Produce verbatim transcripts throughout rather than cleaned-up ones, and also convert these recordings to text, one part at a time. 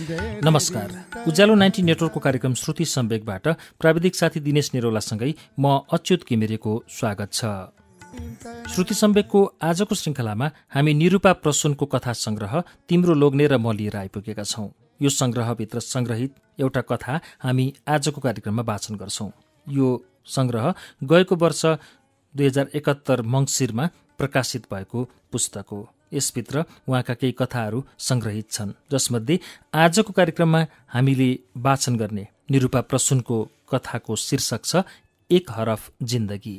नमस्कार। उज्यालो नाइन्टी नेटवर्कको कार्यक्रम श्रुति सम्वेकबाट प्राविधिक साथी दिनेश निरौलासँगै म अच्युत किमिरेको स्वागत छ। श्रुति सम्वेकको आजको श्रृङ्खलामा हामी निरूपा प्रसूनको कथा संग्रह तिम्रो लोग्ने र म लिएर आइपुगेका छौं। यो संग्रहभित्र संग्रहित एउटा कथा हामी आजको कार्यक्रममा वाचन गर्छौं। यो संग्रह गएको वर्ष दुई हजार एकहत्तर मङ्सिरमा प्रकाशित भएको पुस्तक हो। यसभित्र उहाँका केही कथाहरू संग्रहित छन्, जसमध्ये आजको कार्यक्रममा हामीले वाचन गर्ने निरूपा प्रसूनको कथाको शीर्षक छ एक हरफ जिन्दगी।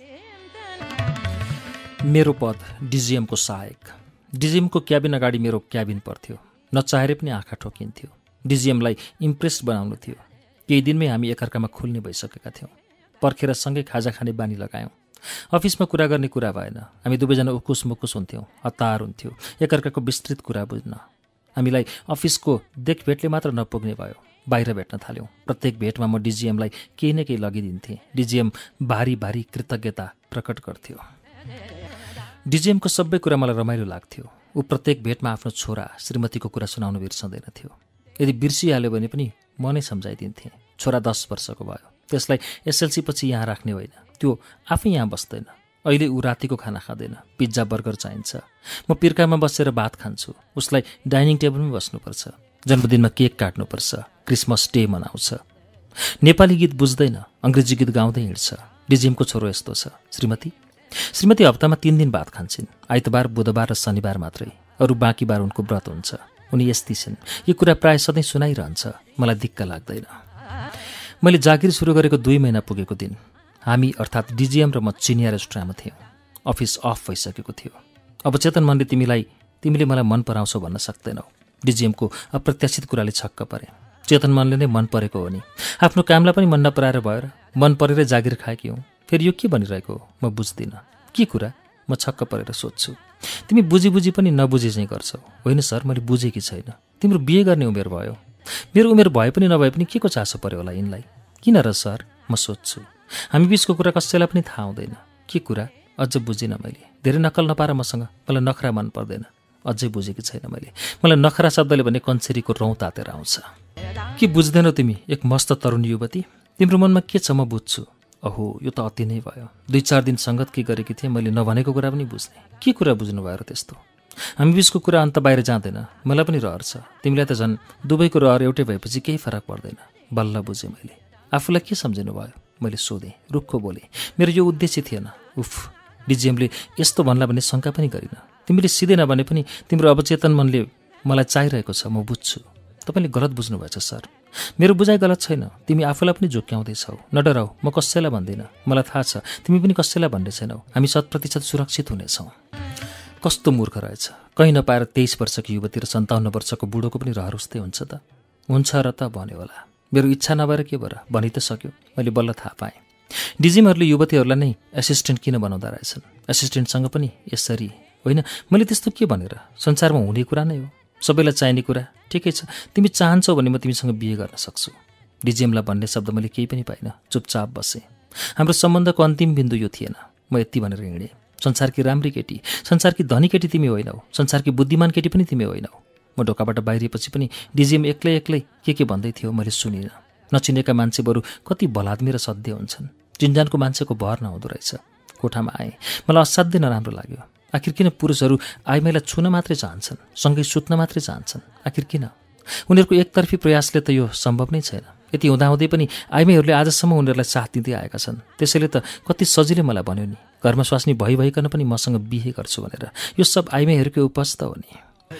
मेरो पद डिजिएमको सहायक। डिजिएमको क्याबिन अगाडि मेरो क्याबिन पर्थ्यो। नचाहेर पनि आँखा ठोकिन्थ्यो। डिजिएमलाई इम्प्रेस बनाउनु थियो। केही दिनमै हामी एकअर्कामा खुल्ने भइसकेका थियौँ। पर्खेर सँगै खाजा खाने बानी लगायौँ। अफिसमा कुरा गर्ने कुरा भएन। हामी दुवैजना उकुस मुकुस हुन्थ्यौँ, हतार हुन्थ्यो एकअर्काको विस्तृत कुरा बुझ्न। हामीलाई अफिसको देखभेटले मात्र नपुग्ने भयो। बाहिर भेट्न थाल्यौँ। प्रत्येक भेटमा म डिजिएमलाई केही न केही लगिदिन्थेँ। डिजिएम भारी भारी कृतज्ञता प्रकट गर्थ्यो। डिजिएमको सबै कुरा मलाई रमाइलो लाग्थ्यो। ऊ प्रत्येक भेटमा आफ्नो छोरा श्रीमतीको कुरा सुनाउनु बिर्सँदैनथ्यो। यदि बिर्सिहाल्यो भने पनि म नै सम्झाइदिन्थेँ। छोरा दस वर्षको भयो। त्यसलाई एसएलसी पछि यहाँ राख्ने होइन। त्यो आफै यहाँ बस्दैन। अहिले ऊ रातिको खाना खाँदैन। पिज्जा बर्गर चाहिन्छ। म पिर्कामा बसेर भात खान्छु। उसलाई डाइनिङ टेबलमै बस्नुपर्छ। जन्मदिनमा केक काट्नुपर्छ। क्रिसमस डे मनाउँछ। नेपाली गीत बुझ्दैन। अङ्ग्रेजी गीत गाउँदै हिँड्छ। डिजिएमको छोरो यस्तो छ। श्रीमती श्रीमती हप्तामा तीन दिन भात खान्छन्। आइतबार, बुधबार र शनिबार मात्रै। अरू बाँकी बार उनको व्रत हुन्छ। उनी यस्ती छिन्। यो कुरा प्रायः सधैँ सुनाइरहन्छ। मलाई दिक्क लाग्दैन। मैले जागिर सुरु गरेको दुई महिना पुगेको दिन हामी अर्थात् डिजिएम र म चिनिया रेस्टुरेन्टमा थियौँ। अफिस अफ भइसकेको थियो। अब चेतन मनले तिमीलाई तिमीले मलाई मन पराउँछौ भन्न सक्दैनौ। डिजिएमको अप्रत्याशित कुराले छक्क परे। चेतन मनले नै मन परेको हो नि। आफ्नो कामलाई पनि मन नपराएर भयो र मन परेर जागिर खाएकी हौँ। फेरि यो के भनिरहेको हो म बुझ्दिनँ। के कुरा? म छक्क परेर सोध्छु। तिमी बुझी बुझी पनि नबुझे चाहिँ गर्छौ। होइन सर, मैले बुझेकी छैन। तिम्रो बिहे गर्ने उमेर भयो। मेरो उमेर भए पनि नभए पनि के को चासो पर्यो होला यिनलाई? किन र सर? म सोध्छु। हामी बिचको कुरा कसैलाई पनि थाहा हुँदैन। के कुरा? अझ बुझिनँ मैले। धेरै नक्कल नपार मसँग। मलाई नखरा मन पर्दैन। अझै बुझेकी छैन मैले। मलाई नखरा शब्दले भने कञ्चेरीको रौँ तातेर आउँछ। के बुझ्दैनौ तिमी? एक मस्त तरुण युवती। तिम्रो मनमा के छ म बुझ्छु। अहो, यो त अति नै भयो। दुई चार दिन सङ्गत के गरेकी थिएँ। मैले नभनेको कुरा पनि बुझ्ने। के कुरा बुझ्नु भयो र त्यस्तो? हामी बिचको कुरा अन्त बाहिर जाँदैन। मलाई पनि रहर छ। तिमीलाई त झन् दुवैको रहर एउटै भएपछि केही फरक पर्दैन। बल्ल बुझेँ मैले। आफूलाई के सम्झिनु भयो? मैले सोधेँ। रुखो बोलेँ। मेरो यो उद्देश्य थिएन। उफ, डिजिएमले यस्तो भन्ला भन्ने शङ्का पनि गरिन। तिमीले सिधै नभने पनि तिम्रो अवचेतन मनले मलाई चाहिरहेको छ। म बुझ्छु। तपाईँले गलत बुझ्नुभएछ सर। मेरो बुझाइ गलत छैन। तिमी आफूलाई पनि झुक्क्याउँदैछौ। नडराउ, म कसैलाई भन्दिनँ। मलाई थाहा छ तिमी पनि कसैलाई भन्ने छैनौ। हामी शत प्रतिशत सुरक्षित हुनेछौँ। कस्तो मूर्ख रहेछ। कहीँ नपाएर तेइस वर्षको युवती र सन्ताउन्न वर्षको बुढोको पनि रहर उस्तै हुन्छ त? हुन्छ र त भन्यो होला। मेरो इच्छा नभएर के भएर भनि त सक्यो। मैले बल्ल थाहा पाएँ। डिजिएमहरूले युवतीहरूलाई नै एसिस्टेन्ट किन बनाउँदा रहेछन्। एसिस्टेन्टसँग पनि यसरी होइन। मैले त्यस्तो के भनेर? संसारमा हुने कुरा नै हो। सबैलाई चाहिने कुरा। ठिकै छ, तिमी चाहन्छौ भने म तिमीसँग बिहे गर्न सक्छु। डिजिएमलाई भन्ने शब्द मैले केही पनि पाइनँ। चुपचाप बसेँ। हाम्रो सम्बन्धको अन्तिम बिन्दु यो थिएन। म यति भनेर हिँडेँ। संसारकी राम्री केटी, संसारकी धनी केटी तिमी होइनौ। संसारकी बुद्धिमान केटी पनि तिमी होइनौ। म ढोकाबाट बाहिरिएपछि पनि डिजिएम एक्लै एक्लै के के भन्दै थियो मैले सुनिनँ। नचिनेका मान्छे बरु कति भलाद्मी र सध्य हुन्छन्। चिन्जानको मान्छेको भर नहुँदो रहेछ। कोठामा आएँ। मलाई असाध्यै नराम्रो लाग्यो। आखिर किन पुरुषहरू आइमाईलाई छुन मात्रै चाहन्छन्, सँगै सुत्न मात्रै चाहन्छन्? आखिर किन? उनीहरूको एकतर्फी प्रयासले त यो सम्भव नै छैन। यति हुँदाहुँदै पनि आइमाईहरूले आजसम्म उनीहरूलाई साथ दिँदै आएका छन्। त्यसैले त कति सजिलै मलाई भन्यो नि, घरमा स्वास्नी भइभइकन पनि मसँग बिहे गर्छु भनेर। यो सब आइमाईहरूकै उपज त हो नि।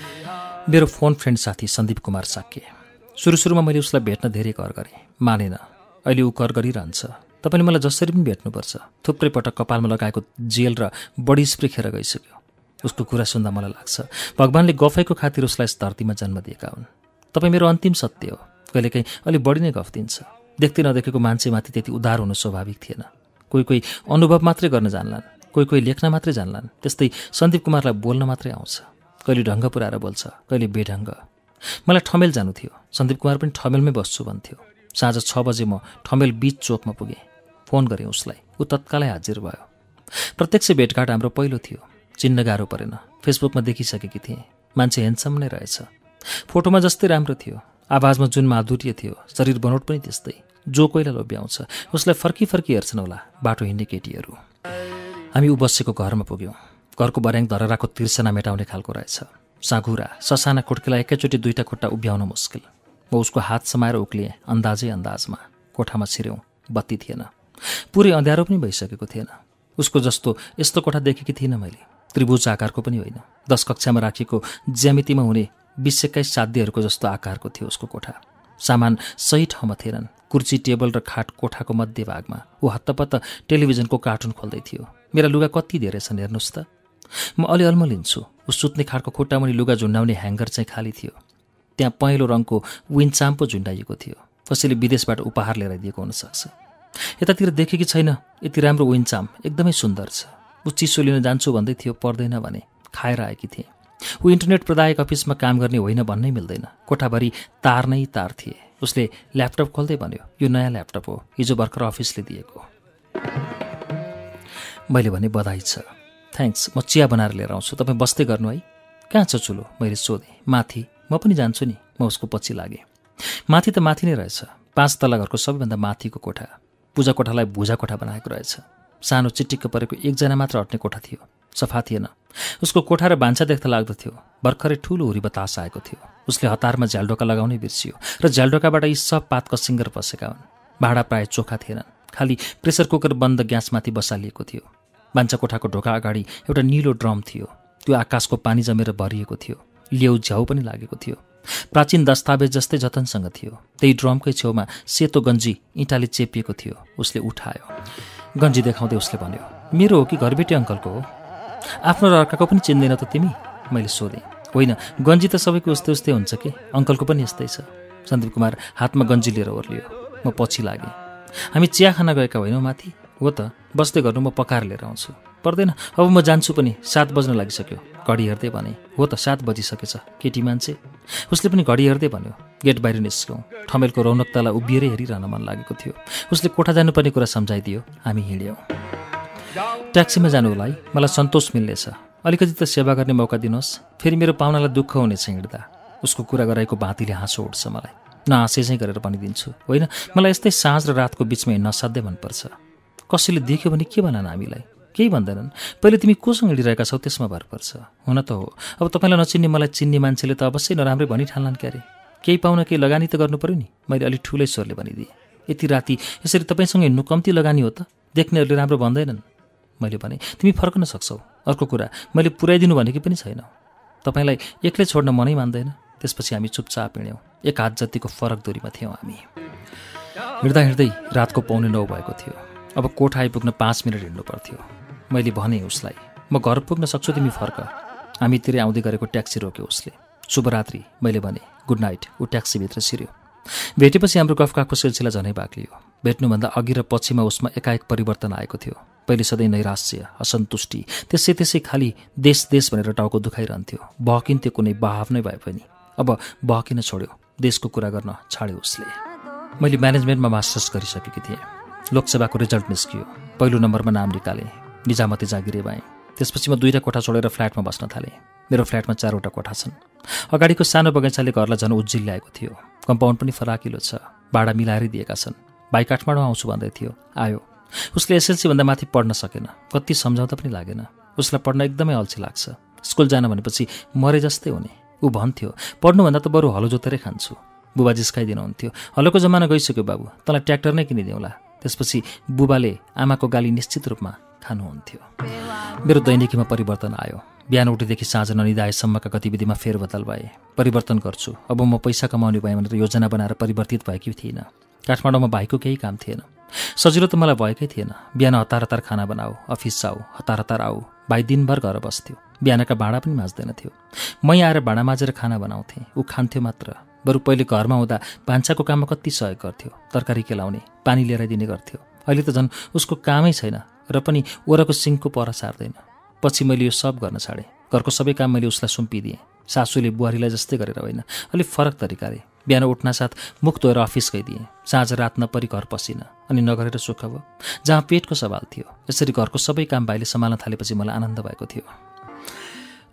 मेरो फोन फ्रेन्ड साथी सन्दीप कुमार साक्य। सुरु सुरुमा मैले उसलाई भेट्न धेरै कर गरेँ। मानेन। अहिले ऊ कर गरिरहन्छ। तपाईँले मलाई जसरी पनि भेट्नुपर्छ। थुप्रै पटक कपालमा लगाएको जेल र बडी स्प्रे खेर गइसक्यो। उसको कुरा सुन्दा मलाई लाग्छ भगवानले गफैको खातिर उसलाई यस धरतीमा जन्म दिएका हुन्। तपाईँ मेरो अन्तिम सत्य हो। कहिलेकाहीँ अलि बढी नै गफ दिन्छ। देख्दै नदेखेको मान्छेमाथि त्यति उदार हुनु स्वाभाविक थिएन। कोही कोही अनुभव मात्रै गर्न जान्लान्। कोही कोही लेख्न मात्रै जान्लान्। त्यस्तै सन्दीप कुमारलाई बोल्न मात्रै आउँछ। कहिले ढङ्ग पुऱ्याएर बोल्छ, कहिले बेढङ्ग। मलाई ठमेल जानु थियो। सन्दीप कुमार पनि ठमेलमै बस्छु भन्थ्यो। साँझ छ बजे म ठमेल बीच चोकमा पुगेँ। फोन गरेँ उसलाई। ऊ तत्कालै हाजिर भयो। प्रत्यक्ष भेटघाट हाम्रो पहिलो थियो। चिन्न गाह्रो परेन। फेसबुकमा देखिसकेकी थिएँ। मान्छे ह्यान्डसम नै रहेछ। फोटोमा जस्तै राम्रो थियो। आवाजमा जुन माधुर्य थियो, शरीर बनोट पनि त्यस्तै। जो कोहीलाई लोभ्याउँछ उसलाई फर्की फर्की हेर्छन् होला बाटो हिँड्ने केटीहरू। हामी ऊ बसेको घरमा पुग्यौँ। घरको बर्याङ धरहराको तिर्सना मेटाउने खालको रहेछ। साँघुरा ससाना खुड्केलाई एकैचोटि दुईटा खुट्टा उभ्याउन मुस्किल। म उसको हात समाएर उक्लिएँ अन्दाजै अन्दाजमा। कोठामा छिर्यौँ। बत्ती थिएन। पुरै अँध्यारो पनि भइसकेको थिएन। उसको जस्तो यस्तो कोठा देखेकी थिइनँ मैले। त्रिभुज आकारको पनि होइन। दश कक्षामा राखिएको ज्यामितिमा हुने बिस एक्काइस साध्यहरूको जस्तो आकारको थियो उसको कोठा। सामान सही ठाउँमा थिएनन्। कुर्सी, टेबल र खाट कोठाको मध्यभागमा। ऊ हत्तपत्त टेलिभिजनको कार्टुन खोल्दै थियो। मेरा लुगा कति धेरै छन् हेर्नुहोस् त। म अलि अल्मलिन्छु। ऊ सुत्ने खाटको खुट्टामुनि लुगा झुन्डाउने ह्याङ्गर चाहिँ खाली थियो। त्यहाँ पहेँलो रङको विन्चाम्पो झुन्डाइएको थियो। कसैले विदेशबाट उपहार ल्याएर दिएको हुनसक्छ। यतातिर देखेकी छैन। यति राम्रो विन्चाम एकदमै सुन्दर छ। ऊ चिसो लिन जान्छु भन्दै थियो, पर्दैन भने। खाएर आएकी थिएँ। ऊ इन्टरनेट प्रदायक अफिसमा काम गर्ने होइन भन्नै मिल्दैन। कोठाभरि तार नै तार थिए। उसले ल्यापटप खोल्दै भन्यो, यो नयाँ ल्यापटप हो, हिजो भर्खर अफिसले दिएको। मैले भने बधाई छ। थ्याङ्क्स, म चिया बनाएर लिएर आउँछु, तपाईँ बस्दै गर्नु है। कहाँ छ चुलो? मैले सोधेँ। माथि। म पनि जान्छु नि। म उसको पछि लागेँ। माथि त माथि नै रहेछ। पाँच तला घरको सबैभन्दा माथिको कोठा। पूजा कोठालाई भुजा कोठा बनाएको रहेछ। सानो चिटिक्क परेको एकजना मात्र अट्ने कोठा थियो। सफा थिएन। उसको कोठा र भान्सा देख्दा लाग्दथ्यो भर्खरै ठुलो हुरी बतास आएको थियो। उसले हतारमा झ्यालडोका लगाउनै बिर्सियो र झ्यालडोकाबाट यी सब पात कसिङ्गर पसेका हुन्। भाँडा प्राय चोखा थिएनन्। खालि प्रेसर कुकर बन्द ग्यासमाथि बसालिएको थियो। भान्सा कोठाको ढोका अगाडि एउटा निलो ड्रम थियो। त्यो आकाशको पानी जमेर भरिएको थियो। लेउ झ्याउ पनि लागेको थियो। प्राचीन दस्तावेज जस्तै जतनसँग थियो। त्यही ड्रमकै छेउमा सेतो गन्जी इँटाले चेपिएको थियो। उसले उठायो। गन्जी देखाउँदै उसले भन्यो, मेरो हो कि घरबेटी अङ्कलको हो? आफ्नो र अर्काको पनि चिन्दैन त तिमी? मैले सोधेँ। होइन, गन्जी त सबैको उस्तै उस्तै हुन्छ कि, अङ्कलको पनि यस्तै छ। सन्दीप कुमार हातमा गन्जी लिएर ओर्लियो। म पछि लागेँ। हामी चिया खान गएका होइनौँ माथि? हो त, बस्दै गर्नु, म पकाएर लिएर आउँछु। पर्दैन, अब म जान्छु पनि, सात बज्न लागिसक्यो। घडी हेर्दै भने। हो त, सात बजिसकेछ। केटी मान्छे। उसले पनि घडी हेर्दै भन्यो। गेट बाहिर निस्क्यौँ। ठमेलको रौनकतालाई उभिएरै हेरिरहन मन लागेको थियो। उसले कोठा जानुपर्ने कुरा सम्झाइदियो। हामी हिँड्यौँ। ट्याक्सीमा जानु होला है, मलाई सन्तोष मिल्नेछ। अलिकति त सेवा गर्ने मौका दिनुहोस्, फेरि मेरो पाहुनालाई दुःख हुनेछ हिँड्दा। उसको कुरा गराएको भाँतीले हाँसो उठ्छ मलाई। नहाँसे चाहिँ गरेर भनिदिन्छु। होइन, मलाई यस्तै साँझ र रातको बिचमा हिँड्न असाध्यै मनपर्छ। कसैले देख्यो भने के भनन् हामीलाई? केही भन्दैनन्। पहिले तिमी कोसँग हिँडिरहेका छौ त्यसमा भर पर्छ। हुन त हो, अब तपाईँलाई नचिन्ने मलाई चिन्ने मान्छेले त अवश्य नराम्रै भनिठान्लान् क्यारे। केही पाउन केही लगानी त गर्नु पर्यो नि। मैले अलिक ठुलै स्वरले भनिदिएँ। यति राति यसरी तपाईँसँग हिँड्नु कम्ती लगानी हो त? देख्नेहरूले राम्रो भन्दैनन्। मैले भने, तिमी फर्कन सक्छौ। अर्को कुरा, मैले पुर्याइदिनु भनेकी पनि छैन। तपाईँलाई एक्लै छोड्न मनै मान्दैन। त्यसपछि हामी चुपचाप हिँड्यौँ। एक हात जतिको फरक दूरीमा थियौँ हामी। हिँड्दा हिँड्दै रातको पौने नौ भएको थियो। अब कोठा आइपुग्न पाँच मिनट हिँड्नु पर्थ्यो। मैले भने उसलाई, म घर पुग्न सक्छु, तिमी फर्क। हामीतिरै आउँदै गरेको ट्याक्सी रोक्यो उसले। शुभरात्रि मैले भने। Good night. ऊ ट्याक्सीभित्र छिर्यो। भेटेपछि हाम्रो गफकाको सिलसिला झनै बाक्लियो। भेट्नुभन्दा अघि र पछिमा उसमा एकाएक परिवर्तन आएको थियो। पहिले सधैँ नैराश्य, असन्तुष्टि, त्यसै त्यसै खालि देश देश भनेर टाउको दुखाइरहन्थ्यो। बहकिन्थ्यो कुनै बहाव नै भए पनि। अब बहकिन छोड्यो। देशको कुरा गर्न छाड्यो उसले। मैले म्यानेजमेन्टमा मास्टर्स गरिसकेकी थिएँ। लोकसेवाको रिजल्ट निस्कियो। पहिलो नम्बरमा नाम निकालेँ। निजामती जागिरे भएँ। त्यसपछि म दुईवटा कोठा छोडेर फ्ल्याटमा बस्न थालेँ। मेरो फ्ल्याटमा चारवटा कोठा छन्। अगाडिको सानो बगैँचाले घरलाई झन् उज्जिल ल्याएको थियो। कम्पाउन्ड पनि फराकिलो छ। भाडा मिलाएरै दिएका छन्। भाइ काठमाडौँ आउँछु भन्दै थियो, आयो। उसले एसएलसीभन्दा माथि पढ्न सकेन। कति सम्झाउँदा पनि लागेन। उसलाई पढ्न एकदमै अल्छी लाग्छ। स्कुल जान भनेपछि मरे जस्तै हुने। ऊ भन्थ्यो, पढ्नुभन्दा त बरु हलो जोतेरै खान्छु। बुबा जिस्काइदिनुहुन्थ्यो, हलोको जमाना गइसक्यो बाबु, तँलाई ट्र्याक्टर नै किनिदिउँला। त्यसपछि बुबाले आमाको गाली निश्चित रूपमा खानुहुन्थ्यो। मेरो दैनिकीमा परिवर्तन आयो। बिहान उठेदेखि साँझ ननिदाएसम्मका गतिविधिमा फेरबदल भए। परिवर्तन गर्छु, अब म पैसा कमाउने भएँ भनेर योजना बनाएर परिवर्तित भएकी थिइनँ। काठमाडौँमा भाइको केही काम थिएन। सजिलो त मलाई भएकै थिएन। बिहान हतार हतार खाना बनाऊ, अफिस जाऊ, हतार हतार आऊ। भाइ दिनभर घर बस्थ्यो। बिहानका भाँडा पनि माझ्दैन थियो। मै आएर भाँडा माझेर खाना बनाउँथेँ। ऊ खान्थ्यो मात्र। बरु पहिले घरमा हुँदा भान्साको काममा कति सहयोग गर्थ्यो। तरकारी केलाउने, पानी लिएर दिने गर्थ्यो। अहिले त झन् उसको कामै छैन र पनि ओराको सिङको पर सार्दैन। पछि मैले यो सब गर्न छाडेँ। घरको सबै काम मैले उसलाई सुम्पिदिएँ। सासूले बुहारीलाई जस्तै गरेर होइन, अलिक फरक तरिकाले। बिहान उठ्नासाथ मुख धोएर अफिस गइदिएँ। साँझ रात नपरी घर पसिन अनि नगरेर सुख भयो। जहाँ पेटको सवाल थियो। यसरी घरको सबै काम भाइले सम्हाल्न थालेपछि मलाई आनन्द भएको थियो।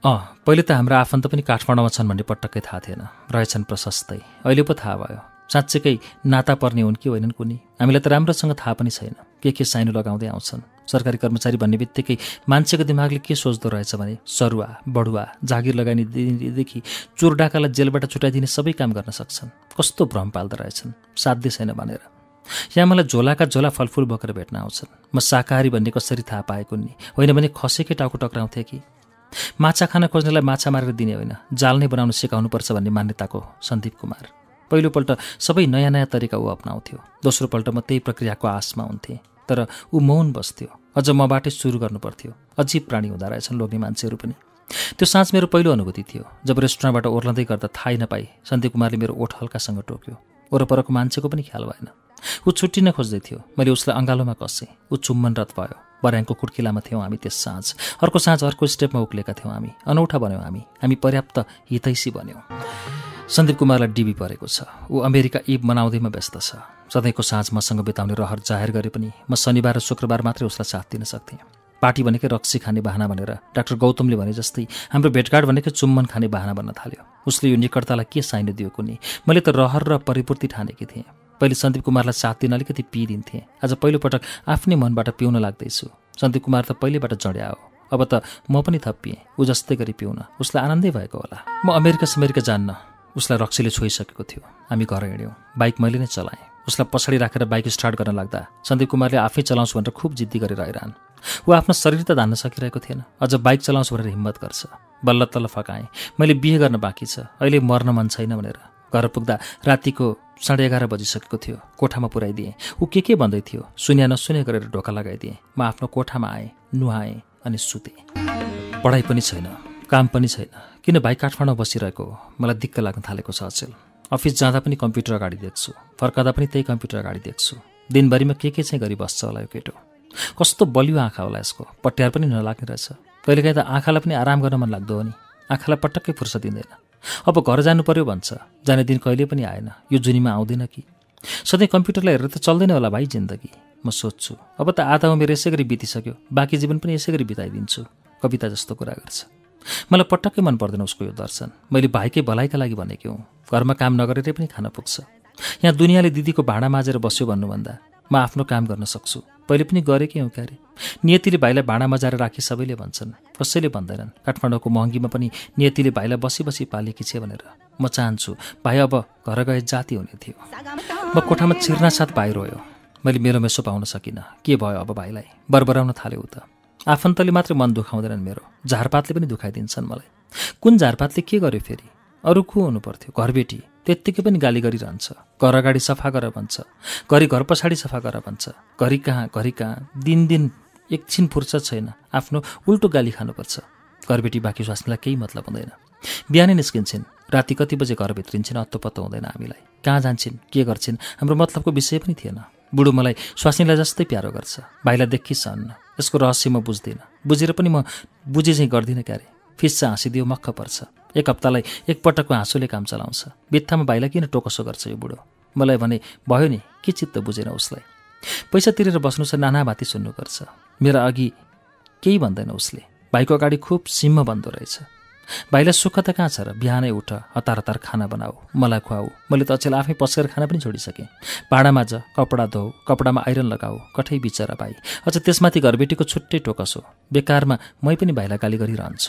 अँ पहिले त हाम्रा आफन्त पनि काठमाडौँमा छन् भन्ने पटक्कै थाहा थिएन। रहेछन् प्रशस्तै। अहिले पो थाहा भयो। साँच्चैकै नाता पर्ने हुन् कि होइनन् कुनी हामीलाई त राम्रोसँग थाहा पनि छैन। के के साइनो लगाउँदै आउँछन्। सरकारी कर्मचारी भन्ने बित्तिकै मान्छेको दिमागले के सोच्दो रहेछ भने सरुवा बढुवा जागिर लगाइने दिनदेखि चोर डाकालाई जेलबाट छुटाइदिने सबै काम गर्न सक्छन्। कस्तो भ्रम पाल्दो रहेछन् साध्य छैन भनेर। यहाँ मलाई झोलाका झोला फलफुल बोकेर भेट्न आउँछन्। म शाकाहारी भन्ने कसरी थाहा पाएको नि? होइन भने खसेकै टाउको टक्राउँथे कि। माछा खान खोज्नेलाई माछा मारेर दिने होइन, जाल नै बनाउन सिकाउनुपर्छ भन्ने मान्यताको सन्दीप कुमार। पहिलोपल्ट सबै नयाँ नयाँ तरिका ऊ अपनाउँथ्यो। दोस्रोपल्ट म त्यही प्रक्रियाको आशमा हुन्थेँ। तर ऊ मौन बस्थ्यो। अझ मबाटै सुरु गर्नुपर्थ्यो। अजीब प्राणी हुँदो रहेछन् लोग्ने मान्छेहरू पनि। त्यो साँझ मेरो पहिलो अनुभूति थियो जब रेस्टुरेन्टबाट ओर्लँदै गर्दा थाहै नपाई सन्दीप कुमारले मेरो ओठ हल्कासँग टोक्यो। वरपरको मान्छेको पनि ख्याल भएन। ऊ छुट्टिन खोज्दै थियो। मैले उसलाई अँगालोमा कसेँ। ऊ चुम्बनरत भयो। बर्याङको कुर्किलामा थियौँ हामी त्यस साँझ। अर्को साँझ अर्को स्टेपमा उक्लेका थियौँ हामी। अनौठा बन्यौँ हामी। हामी पर्याप्त हितैषी बन्यौँ। सन्दीप कुमारलाई डिबी परेको छ। ऊ अमेरिका ईद मनाउँदैमा व्यस्त छ। सधैँको साँझ मसँग बिताउने रहर जाहेर गरे पनि म शनिबार र शुक्रबार मात्रै उसलाई साथ दिन सक्थेँ। पार्टी भनेकै रक्सी खाने बहाना भनेर डाक्टर गौतमले भने जस्तै हाम्रो भेटघाट भनेकै चुम्बन खाने बहाना बन्न थाल्यो। उसले यो निकटतालाई के साइनो दियो कुनै? मैले त रहर र परिपूर्ति ठानेकी थिएँ। पहिले सन्दीप कुमारलाई साथ दिन अलिकति पिइदिन्थेँ। आज पहिलोपटक आफ्नै मनबाट पिउन लाग्दैछु। सन्दीप कुमार त पहिलेबाट जड्या हो। अब त म पनि थपिएँ। ऊ जस्तै गरी पिउन। उसलाई आनन्दै भएको होला। म अमेरिका समेरिका जान्न। उसलाई रक्सीले छोइसकेको थियो। हामी घर हिँड्यौँ। बाइक मैले नै चलाएँ। उसलाई पछाडि राखेर बाइक स्टार्ट गर्न लाग्दा सन्दीप कुमारले आफै चलाउँछु भनेर खुब जिद्दी गरेर आइरहन्। ऊ आफ्नो शरीर त धान्न सकिरहेको थिएन। अझ बाइक चलाउँछु भनेर हिम्मत गर्छ। बल्ल तल्ल फकाएँ। मैले बिहे गर्न बाँकी छ, अहिले मर्न मन छैन भनेर। घर पुग्दा रातिको साढे एघार बजिसकेको थियो। कोठामा पुऱ्याइदिएँ। ऊ के के भन्दै थियो सुन्या नसुने गरेर ढोका लगाइदिएँ। म आफ्नो कोठामा आएँ, नुहाएँ अनि सुतेँ। पढाइ पनि छैन, काम पनि छैन। किन भाइ काठमाडौँ बसिरहेको हो? मलाई दिक्क लाग्न थालेको छ अचेल। अफिस जाँदा पनि कम्प्युटर अगाडि देख्छु, फर्काँदा पनि त्यही कम्प्युटर अगाडि देख्छु। दिनभरिमा के के चाहिँ गरी बस्छ होला यो केटो। कस्तो बलियो आँखा होला यसको, पट्यार पनि नलाग्ने रहेछ। कहिलेकाहीँ त आँखालाई पनि आराम गर्न मन लाग्दो हो नि। आँखालाई पटक्कै फुर्सद दिँदैन। अब घर जानु पर्यो भन्छ। जाने दिन कहिले पनि आएन। यो जुनीमा आउँदैन कि? सधैँ कम्प्युटरलाई हेरेर त चल्दैन होला भाइ जिन्दगी। म सोध्छु। अब त आधा उमेर यसै गरी बितिसक्यो, बाँकी जीवन पनि यसै गरी बिताइदिन्छु। कविता जस्तो कुरा गर्छ। मलाई पटक्कै मन पर्दैन उसको यो दर्शन। मैले भाइकै भलाइका लागि भनेकी हुँ। घरमा काम नगरेरै पनि खान पुग्छ। यहाँ दुनियाँले दिदीको भाँडा माझेर बस्यो भन्नुभन्दा म आफ्नो काम गर्न सक्छु। पहिले पनि गरेकै हौँ क्यारे। नियतिले भाइलाई भाँडा मजाएर राखी सबैले भन्छन्, कसैले भन्दैनन्। काठमाडौँको महँगीमा पनि नियतिले भाइलाई बसी बसी पालेकी छे भनेर। म चाहन्छु भाइ अब घर गए जाति हुने थियो। म कोठामा चिर्नासाथ भाइ रोयो। मैले मेरो मेसो पाउन सकिनँ। के भयो अब भाइलाई? बरबराउन थाल्यो उ त। आफन्तले मात्रै मन दुखाउँदैनन् मेरो, झारपातले पनि दुखाइदिन्छन् मलाई। कुन झारपातले के गर्यो फेरि? अरू को हुनु पर्थ्यो? घरबेटी त्यत्तिकै पनि गाली गरिरहन्छ। घर अगाडि सफा गर भन्छ, घरि घर पछाडि सफा गर भन्छ। घरि कहाँ घरि कहाँ, दिन दिन एकछिन फुर्सद छैन। आफ्नो उल्टो गाली खानुपर्छ। घरबेटी बाँकी स्वास्नीलाई केही मतलब हुँदैन। बिहानै निस्किन्छन्, राति कति बजे घर भित्रिन्छन् अत्तो पत्तो हुँदैन हामीलाई। कहाँ जान्छन्, के गर्छन्, हाम्रो मतलबको विषय पनि थिएन। बुढो मलाई स्वास्नीलाई जस्तै प्यारो गर्छ। भाइलाई देखि सहन्न। यसको रहस्य म बुझ्दिनँ। बुझेर पनि म बुझे चाहिँ गर्दिनँ क्यारे। फिस्सा हाँसिदियो मक्ख पर्छ। एक हप्तालाई एकपटकको हाँसोले काम चलाउँछ। बित्थामा भाइलाई किन टोकसो गर्छ यो बुढो? मलाई भने भयो नि, के चित्त बुझेन उसलाई। पैसा तिरेर बस्नु छ, नाना भाती सुन्नुपर्छ। मेरा अघि केही भन्दैन उसले। भाइको अगाडि खुब सिम्म बन्दो रहेछ। भाइलाई सुख त कहाँ छ र? बिहानै उठ, हतार हतार खाना बनाऊ, मलाई खुवाऊ। मैले त अचेल आफै पस्केर खाना पनि छोडिसकेँ। भाँडा माझ, कपडा धोऊ, कपडामा आइरन लगाऊ। कठै बिचरा भाइ। अझ त्यसमाथि घरबेटीको छुट्टै टोकस हो। बेकारमा मै पनि भाइलाई गाली गरिरहन्छु।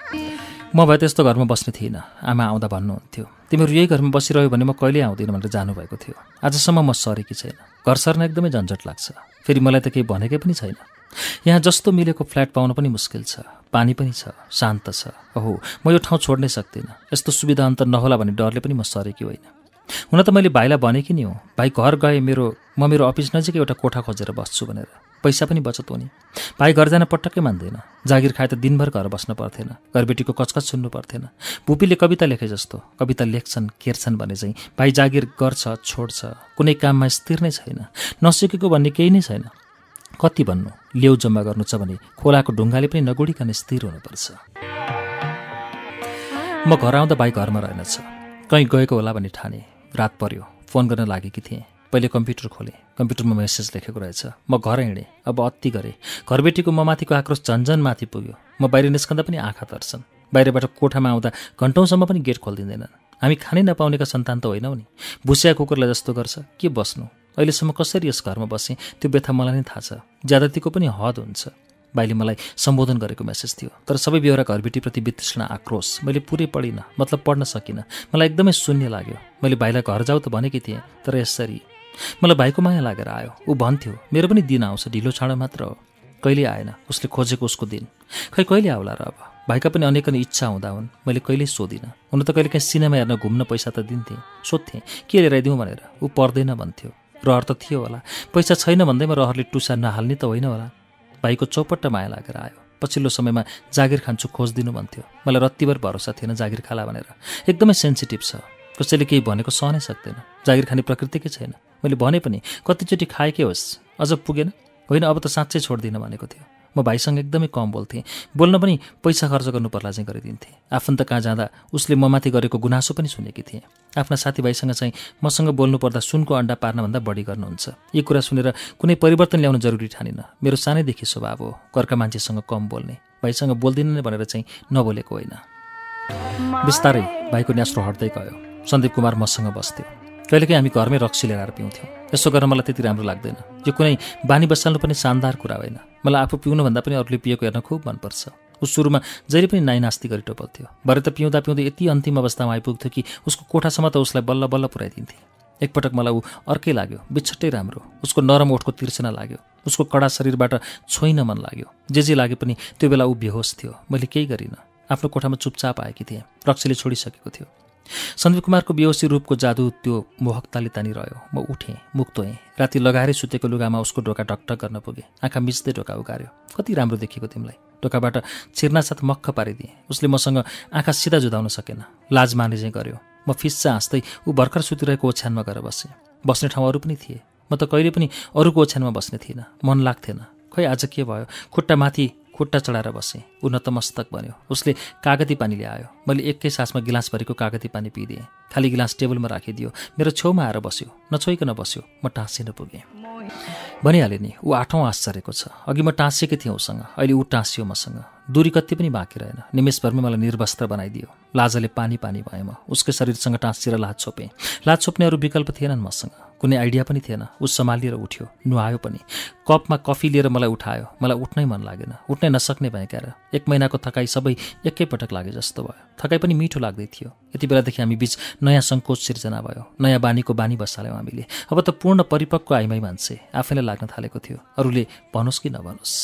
म भए त्यस्तो घरमा बस्ने थिइनँ। आमा आउँदा भन्नुहुन्थ्यो, तिमीहरू यही घरमा बसिरह्यो भने म कहिल्यै आउँदिनँ भनेर जानुभएको थियो। आजसम्म म सरेकी छैन। घर सर्न एकदमै झन्झट लाग्छ। फेरि मलाई त केही भनेकै पनि छैन। यहाँ जस्तो मिलेको फ्ल्याट पाउन पनि मुस्किल छ। पानी पनि छ, शान्त छ। ओहो, म यो ठाउँ छोड्नै सक्दिनँ। यस्तो सुविधा अन्त नहोला भन्ने डरले पनि म सरेकी होइन। हुन त मैले भाइलाई भनेकी नि हो, भाइ घर गए मेरो म मेरो अफिस नजिकै एउटा कोठा खोजेर बस्छु भनेर। पैसा पनि बचत हुने। भाइ घर जान पटक्कै मान्दैन। जागिर खाए त दिनभर घर बस्न पर्थेन। घरबेटीको कचकच सुन्नु पर्थेन। भुपीले कविता लेखे जस्तो कविता लेख्छन् केर्छन् भने चाहिँ भाइ जागिर गर्छ छोड्छ। कुनै काममा स्थिर नै छैन। नसिकेको भन्ने केही नै छैन। कति भन्नु, लेउ जम्मा गर्नु छ भने खोलाको ढुङ्गाले पनि नगुडिकन स्थिर हुनुपर्छ। म घर आउँदा भाइ घरमा रहेनछ। कहीँ गएको होला भन्ने ठाने। रात पर्यो। फोन गर्न लागेकी थिएँ। पहिले कम्प्युटर खोलेँ। कम्प्युटरमा मेसेज लेखेको रहेछ। म घर हिँडेँ। अब अति गरेँ। घरबेटीको म माथिको आक्रोश झन्झन माथि पुग्यो। म बाहिर निस्कँदा पनि आँखा तर्छन्। बाहिरबाट कोठामा आउँदा घन्टौँसम्म पनि गेट खोलिदिँदैनन्। हामी खानै नपाउनेका सन्तान त होइनौ नि। भुस्या कुकुरलाई जस्तो गर्छ के बस्नु। अहिलेसम्म कसरी यस घरमा बसेँ त्यो व्यथा मलाई नै थाहा छ। ज्यादतीको पनि हद हुन्छ। भाइले मलाई सम्बोधन गरेको मेसेज थियो, तर सबै बेहोरा घरबेटीप्रति वितृष्णा आक्रोश मैले पुरै पढिनँ, मतलब पढ्न सकिनँ। मलाई एकदमै शून्य लाग्यो। मैले भाइलाई घर जाऊ त भनेकी थिएँ, तर यसरी मलाई भाइको माया लागेर आयो। ऊ भन्थ्यो मेरो पनि दिन आउँछ, ढिलो छाडो मात्र हो। कहिले आएन। उसले खोजेको उसको दिन खै कहिले आउला र अब। भाइका पनि अनेकन इच्छा हुँदा हुन्, मैले कहिल्यै सोधिनँ। हुन त कहिले काहीँ सिनेमा हेर्न घुम्न पैसा त दिन्थेँ। सोध्थेँ के लिएर आइदिउँ भनेर, ऊ पर्दैन भन्थ्यो। रहर त थियो होला, पैसा छैन भन्दैमा रहरले टुसा नहाल्ने त होइन होला। भाइको चौपट्ट माया लागेर आयो। पछिल्लो समयमा जागिर खान्छु खोजिदिनु भन्थ्यो। मलाई रत्तिभर भरोसा थिएन जागिर खाला भनेर। एकदमै सेन्सिटिभ छ, कसैले केही भनेको सहनै सक्दैन। जागिर खाने प्रकृतिकै छैन। मैले भने पनि कतिचोटि खाएकै होस्, अझ पुगेन। होइन अब त साँच्चै छोड्दिनँ भनेको थियो। म भाइसँग एकदमै कम बोल्थेँ। बोल्न पनि पैसा खर्च गर्नु पर्ला चाहिँ गरिदिन्थेँ। आफन्त कहाँ जाँदा उसले ममाथि गरेको गुनासो पनि सुनेकी थिएँ। आफ्ना साथीभाइसँग चाहिँ मसँग बोल्नु पर्दा सुनको अन्डा पार्नभन्दा बढी गर्नुहुन्छ। यी कुरा सुनेर कुनै परिवर्तन ल्याउन जरुरी ठानिनँ। मेरो सानैदेखि स्वभाव हो घरका मान्छेसँग कम बोल्ने। भाइसँग बोल्दिनँ भनेर चाहिँ नबोलेको होइन। बिस्तारै भाइको न्यास्रो हट्दै गयो। सन्दीप कुमार मसँग बस्थ्यो। कहिलेकाहीँ हामी घरमै रक्सी लिएर पिउँथ्यौँ। यसो गर्न मलाई त्यति राम्रो लाग्दैन। यो कुनै बानी बसाल्नु पनि शानदार कुरा होइन। मलाई आफू पिउनुभन्दा पनि अरूले पिएको हेर्न खुब मनपर्छ। ऊ सुरुमा जहिले पनि नाइ नास्ती गरी टोपल्थ्यो। भरे त पिउँदा पिउँदै यति अन्तिम अवस्थामा आइपुग्थ्यो कि उसको कोठासम्म त उसलाई बल्ल बल्ल पुऱ्याइदिन्थे। एकपटक मलाई ऊ अर्कै लाग्यो, बिछट्टै राम्रो। उसको नरम ओठको तिर्सना लाग्यो। उसको कडा शरीरबाट छोइन मन लाग्यो। जे जे लागे पनि त्यो बेला ऊ बेहोस थियो। मैले केही गरिनँ। आफ्नो कोठामा चुपचाप आएकी थिएँ। रक्सीले छोडिसकेको थियो। सन्दीप कुमारको बेहोसी रूपको जादु त्यो मोहकताले तानिरह्यो। म उठेँ, मुख धोएँ। राति लगाएरै सुतेको लुगामा उसको ढोका ढकढक गर्न पुगेँ। आँखा मिच्दै ढोका उगार्यो। कति राम्रो देखेको तिमीलाई। ढोकाबाट छिर्नासाथ मक्ख पारिदिएँ। उसले मसँग आँखा सिधा जुदाउन सकेन। लाज माने चाहिँ गर्यो। म फिस्सा हाँस्दै ऊ भर्खर सुतिरहेको ओछ्यानमा गएर बसेँ। बस्ने ठाउँ अरू पनि थिए। म त कहिले पनि अरूको ओछ्यानमा बस्ने थिइनँ। मन लाग्थेन। खै आज के भयो, खुट्टा माथि खुट्टा चढाएर बसेँ। ऊ नतमस्तक बन्यो। उसले कागती पानी ल्यायो। मैले एकै सासमा गिलास भरेको कागती पानी पिइदिएँ। खाली गिलास टेबलमा राखिदियो। मेरो छेउमा आएर बस्यो। नछोइकन बस्यो। म टाँसिन पुगेँ। भनिहालेँ नि, ऊ आठौँ आश्चर्यको छ। अघि म टाँसिएकै थिएँ उसँग, अहिले ऊ टाँसियो मसँग। दूरी कति पनि बाँकी रहेन। निमेषभरमै मलाई निर्वस्त्र बनाइदियो। लाजले पानी पानी भएँ म। उसकै शरीरसँग टाँसिएर लाज छोपेँ। लाज छोप्ने अरू विकल्प थिएनन् मसँग। कुनै आइडिया पनि थिएन। ऊ सम्हालिएर उठ्यो, नुहायो पनि। कपमा कफी लिएर मलाई उठायो। मलाई उठ्नै मन लागेन। उठ्नै नसक्ने भएँ क्यार। एक महिनाको थकाइ सबै एकैपटक लागे जस्तो भयो। थकाइ पनि मिठो लाग्दै थियो। यति बेलादेखि हामी बीच नयाँ सङ्कोच सिर्जना भयो। नयाँ बानीको बानी बसाल्यौँ हामीले। अब त पूर्ण परिपक्व आइमाई मान्छे आफैलाई लाग्न थालेको थियो। अरूले भनोस् कि नभनोस्।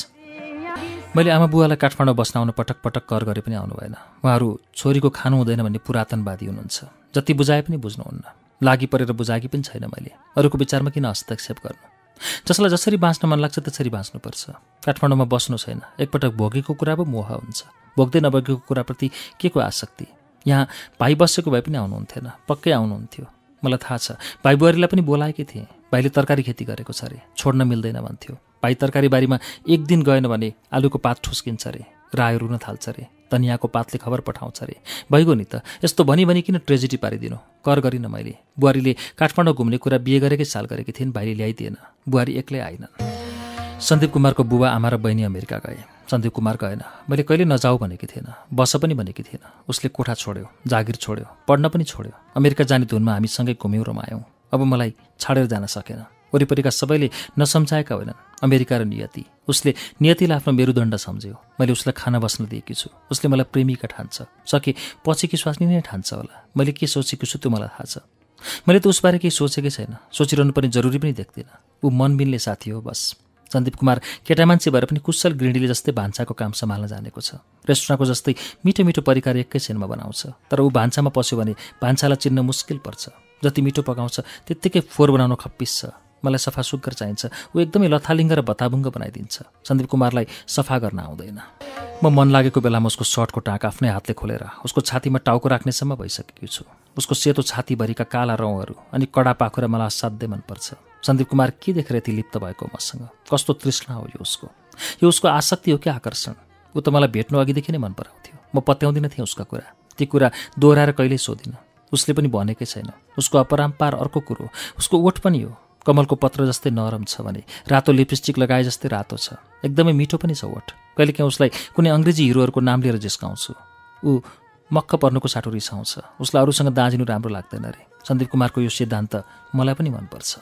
मैले आमा बुवालाई काठमाडौँ बस्न आउन पटक पटक कर गरे पनि आउनु भएन। उहाँहरू छोरीको खानु हुँदैन भन्ने पुरातनवादी हुनुहुन्छ। जति बुझाए पनि बुझ्नुहुन्न। लागि परेर बुझाएकी पनि छैन मैले। अरूको विचारमा किन हस्तक्षेप गर्नु। जसलाई जसरी बाँच्न मन लाग्छ त्यसरी बाँच्नुपर्छ। काठमाडौँमा बस्नु छैन। एकपटक भोगेको कुरा पो मोह हुन्छ। भोग्दै नभोगेको कुराप्रति के को आसक्ति। यहाँ भाइ बसेको भए पनि आउनुहुन्थेन। पक्कै आउनुहुन्थ्यो। मलाई थाहा छ। भाइ बुहारीलाई पनि बोलाएकै थिएँ। भाइले तरकारी खेती गरेको छ अरे। छोड्न मिल्दैन भन्थ्यो। भाइ तरकारी बारीमा एक दिन गएन भने आलुको पात ठुस्किन्छ अरे। रायो रुन थाल्छ अरे। धनियाँको पातले खबर पठाउँछ अरे। भइगयो नि त। यस्तो भनी भनी किन ट्रेजेडी पारिदिनु। कर गरिनँ मैले। बुहारीले काठमाडौँ घुम्ने कुरा बिहे गरेकै साल गरेकी थिइन्। भाइले ल्याइदिएन। बुहारी एक्लै आइनन्। सन्दीप कुमारको बुबा आमा र बहिनी अमेरिका गए। सन्दीप कुमार गएन। मैले कहिले नजाऊ भनेकी थिएन। बस पनि भनेकी थिएन। उसले कोठा छोड्यो, जागिर छोड्यो, पढ्न पनि छोड्यो। अमेरिका जाने धुनमा हामी सँगै घुम्यौँ रमायौँ। अब मलाई छाडेर जान सकेन। वरिपरिका सबैले नसम्झाएका होइनन्। अमेरिका र नियति। उसले नियतिलाई आफ्नो मेरुदण्ड सम्झ्यो। मैले उसलाई खाना बस्न दिएकी छु। उसले मलाई प्रेमिका ठान्छ। सके पछि कि स्वास्नी नै ठान्छ होला। मैले के सोचेको छु त्यो मलाई थाहा छ। मैले त उसबारे केही सोचेकै छैन। सोचिरहनु पनि जरुरी पनि देख्दिनँ। ऊ मन मिल्ने साथी हो बस। सन्दीप कुमार केटा मान्छे भएर पनि कुशल गृहिणीले जस्तै भान्साको काम सम्हाल्न जानेको छ। रेस्टुरेन्टको जस्तै मिठो मिठो परिकार एकैछिनमा बनाउँछ। तर ऊ भान्सामा पस्यो भने भान्सालाई चिन्न मुस्किल पर्छ। जति मिठो पकाउँछ त्यत्तिकै फोहोर बनाउन खप्पिस छ। मलाई सफा सुग्घर चाहिन्छ। ऊ एकदमै लथालिङ्ग र बताबुङ्ग बनाइदिन्छ। सन्दीप कुमारलाई सफा गर्न आउँदैन। म मन लागेको बेलामा उसको सर्टको टाँक आफ्नै हातले खोलेर उसको छातीमा टाउको राख्नेसम्म भइसकेको छु। उसको सेतो छातीभरिका काला रौँहरू अनि कडा पाखुरा मलाई असाध्यै मनपर्छ। सन्दीप कुमार के देखेर यति लिप्त भएको मसँग। कस्तो तृष्णा हो यो उसको। यो उसको आसक्ति हो कि आकर्षण। ऊ त मलाई भेट्नु अघिदेखि नै मन पराउँथ्यो। म पत्याउँदिन थिएँ उसका कुरा। ती कुरा दोहोऱ्याएर कहिल्यै सोधिनँ। उसले पनि भनेकै छैन। उसको अपराम्पार अर्को कुरो। उसको ओठ पनि हो। कमलको पत्र जस्तै नरम छ भने रातो लिपस्टिक लगाए जस्तै रातो छ। एकदमै मिठो पनि छ ओठ। कहिलेकाहीँ उसलाई कुनै अङ्ग्रेजी हिरोहरूको नाम लिएर जिस्काउँछु। ऊ मक्ख पर्नुको साटो रिसाउँछ। उसलाई अरूसँग दाँजिनु राम्रो लाग्दैन रे। सन्दीप कुमारको यो सिद्धान्त मलाई पनि मनपर्छ।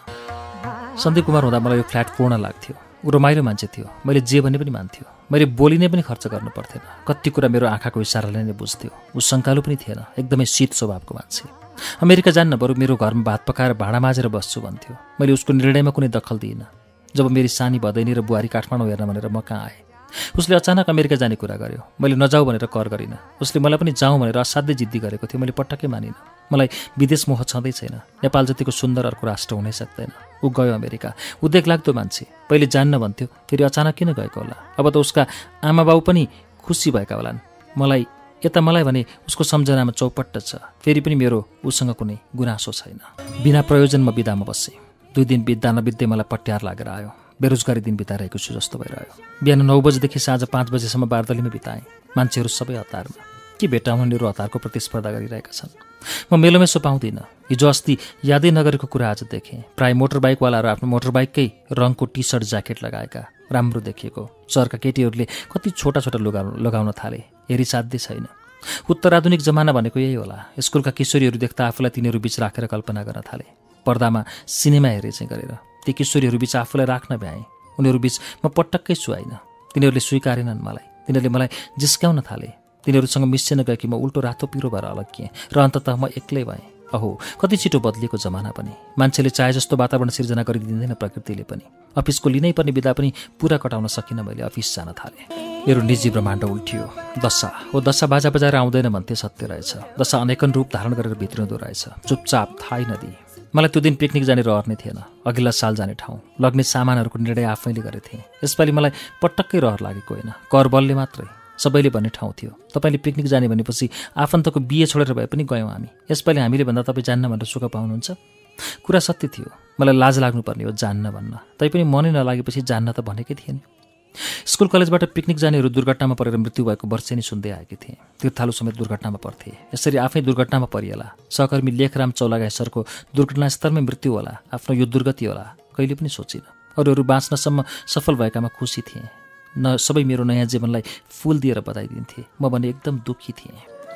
सन्दीप कुमार हुँदा मलाई यो फ्ल्याट पूर्ण लाग्थ्यो। ऊ रमाइलो मान्छे थियो। मैले जे भने पनि मान्थ्यो। मैले बोलिने पनि खर्च गर्नु पर्थेन। कति कुरा मेरो आँखाको इसाराले नै बुझ्थ्यो। ऊ शङ्कालु पनि थिएन। एकदमै शीत स्वभावको मान्छे। अमेरिका जान्न बरु मेरो घरमा भात पकाएर भाँडा माझेर बस्छु भन्थ्यो। मैले उसको निर्णयमा कुनै दखल दिइनँ। जब मेरी सानी भदैनी र बुहारी काठमाडौँ हेर्न भनेर म कहाँ आएँ, उसले अचानक अमेरिका जाने कुरा गर्यो। मैले नजाऊ भनेर कर गरिनँ। उसले मलाई पनि जाउँ भनेर असाध्यै जिद्दी गरेको थियो। मैले पटक्कै मानिनँ। मलाई विदेश मोह छँदै छैन। नेपाल जतिको सुन्दर अर्को राष्ट्र हुनै सक्दैन। ऊ गयो अमेरिका। ऊ देख्लाग्दो मान्छे। पहिले जान्न भन्थ्यो, फेरि अचानक किन गएको होला? अब त उसका आमा बाउ पनि खुसी भएका होलान्। मलाई यता मलाई भने उसको सम्झनामा चौपट्ट छ। फेरि पनि मेरो उसँग कुनै गुनासो छैन। बिना प्रयोजन म बिदामा बसेँ। दुई दिन बित्दा नबित्दै मलाई पट्यार लागेर आयो। बेरोजगारी दिन बिताइरहेको छु जस्तो भइरह्यो। बिहान नौ बजेदेखि साँझ पाँच बजेसम्म बारदलीमा बिताएँ। मान्छेहरू सबै हतारमा के भेटाउनेहरू हतारको प्रतिस्पर्धा गरिरहेका छन्। म मेलोमै सो पाउँदिनँ। हिजो अस्ति यादै नगरेको कुरा आज देखेँ। प्राय मोटरबाइकवालाहरू आफ्नो मोटरबाइककै रङको टी सर्ट ज्याकेट लगाएका, राम्रो देखिएको। सहरका केटीहरूले कति छोटा छोटा लुगा लगाउन थाले। हेरी साध्य छैन। उत्तराधुनिक जमाना भनेको यही होला। स्कुलका किशोरीहरू देख्दा आफूलाई तिनीहरू बीच राखेर कल्पना गर्न थाले। पर्दामा सिनेमा हेरे चाहिँ गरेर ती किशोरीहरू बीच आफूलाई राख्न भ्याएँ। उनीहरू बीच म पटक्कै सुहाइनँ। तिनीहरूले स्वीकारेनन् मलाई। तिनीहरूले मलाई जिस्क्याउन थाले। तिनीहरूसँग मिसिन गएकी म उल्टो रातो पिरो भएर अलग्गिएँ र अन्ततः म एक्लै भएँ। अहो, कति छिटो बदलिएको जमाना पनि। मान्छेले चाहे जस्तो वातावरण सिर्जना गरिदिँदैन प्रकृतिले पनि। अफिसको लिनै पर्ने बिदा पनि पुरा कटाउन सकिनँ। मैले अफिस जान थालेँ। मेरो निजी ब्रह्माण्ड उल्टियो। दशा हो दशा बाजा बजाएर आउँदैन भन्थे सत्य रहेछ। दशा अनेकन रूप धारण गरेर भित्रिँदो रहेछ। चुपचाप थाहै नदिए। मलाई त्यो दिन पिकनिक जाने रहर नै थिएन। अघिल्ला साल जाने ठाउँ, लग्ने सामानहरूको निर्णय आफैले गरेको थिएँ। यसपालि मलाई पटक्कै रहर लागेको होइन। कर बलले मात्रै। सबैले भन्ने ठाउँ थियो। तपाईँले पिकनिक जाने भनेपछि आफन्तको बिहे छोडेर भए पनि गयौँ हामी। यसपालि हामीले भन्दा तपाईँ जान्न भनेर सुख पाउनुहुन्छ? कुरा सत्य थियो। मलाई लाज लाग्नुपर्ने हो जान्न भन्न। तैपनि मनै नलागेपछि जान्न त भनेकै थिएन। स्कुल कलेजबाट पिकनिक जानेहरू दुर्घटनामा परेर मृत्यु भएको वर्षेनी सुन्दै आएकी थिएँ। तीर्थालु समेत दुर्घटनामा पर्थे। यसरी आफै दुर्घटनामा परिएला। सहकर्मी लेखराम चौलागाई सरको दुर्घटनास्थलमै मृत्यु होला, आफ्नो यो दुर्गति होला, कहिले पनि सोचिनँ। अरूहरू बाँच्नसम्म सफल भएकामा खुसी थिएँ। न सबै मेरो नयाँ जीवनलाई फुल दिएर बधाई दिन्थे। म भने एकदम दुःखी थिएँ।